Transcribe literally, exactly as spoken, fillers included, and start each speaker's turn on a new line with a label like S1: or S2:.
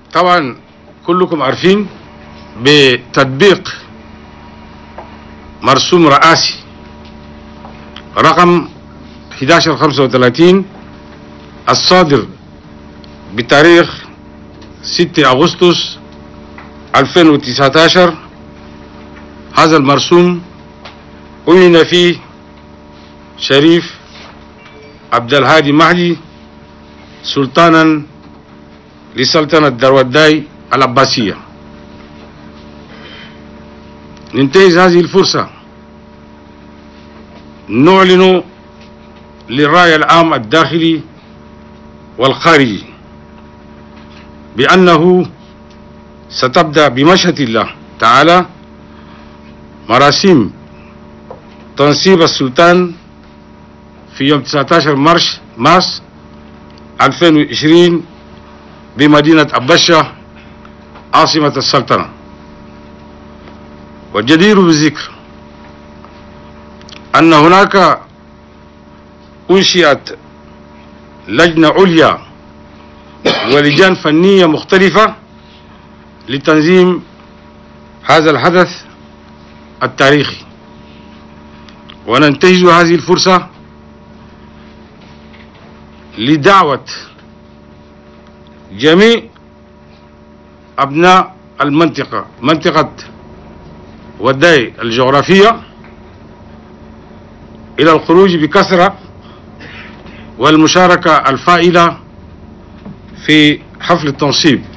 S1: طبعا كلكم عارفين بتطبيق مرسوم رئاسي رقم أحد عشر خمسة وثلاثين الصادر بتاريخ ستة أغسطس ألفين وتسعة عشر. هذا المرسوم أعلن فيه شريف عبد الهادي مهدي سلطانا لسلطنة دروداي العباسية. ننتهز هذه الفرصة نعلن للرأي العام الداخلي والخارجي بأنه ستبدأ بمشيئة الله تعالى مراسيم تنصيب السلطان في يوم تسعة عشر مارس مارس ألفين وعشرين بمدينة أبشة عاصمة السلطنة. والجدير بالذكر أن هناك أنشئت لجنة عليا ولجان فنية مختلفة لتنظيم هذا الحدث التاريخي. وننتهز هذه الفرصة لدعوة جميع أبناء المنطقة منطقة وداي الجغرافية إلى الخروج بكثرة والمشاركة الفائلة في حفل التنصيب.